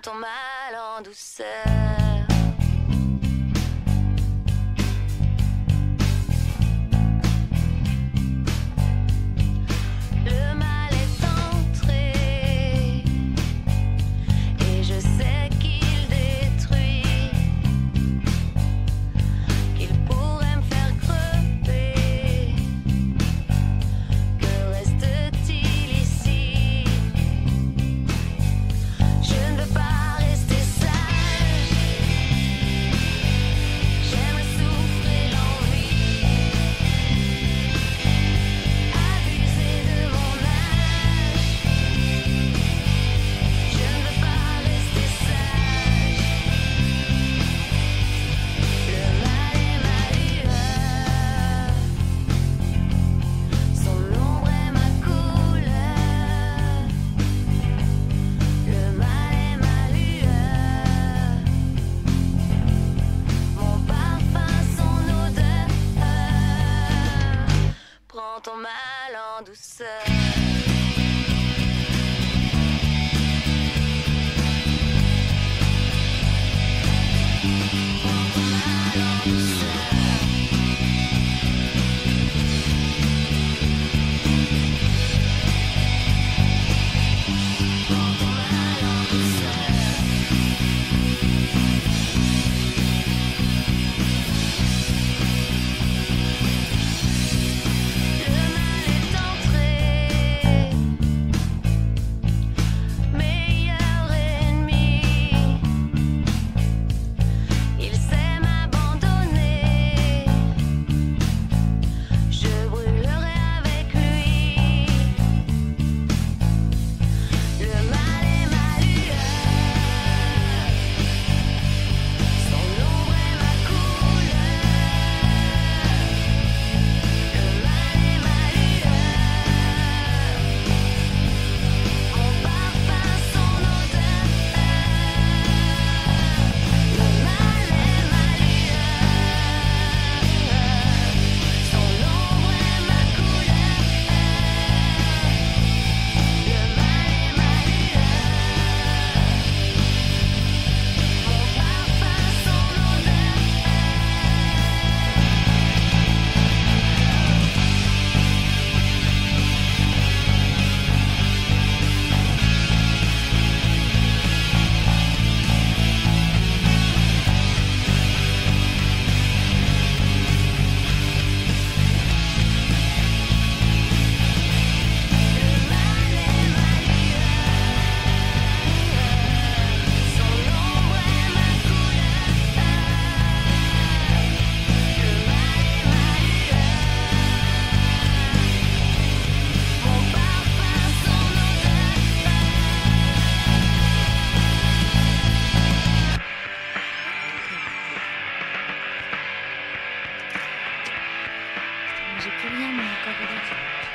ton mal en douceur. Le mal est entré et je sais qu'il détruit, qu'il pourrait me faire crever. Que reste-t-il ici? Je ne veux pas rester sage. J'aime le souffle et l'envie, abuser de mon âge. Je ne veux pas rester sage. Le mal est ma lueur, son ombre est ma couleur. Le mal est ma lueur, mon parfum, son odeur. Prends ton mal en douceur. Le mal est entré, meilleur ennemi. Il sait m'abandonner, je brûlerai avec lui. Le mal est ma lueur, son ombre est ma couleur. Le mal est ma lueur, mon parfum, son odeur. Le mal est ma lueur, son ombre est ma couleur. Le mal est ma lueur, mon parfum, son odeur. Le mal est ma lueur, son ombre est ma couleur. Le mal est ma lueur, mon parfum, son odeur. J'ai plus rien, mais encore.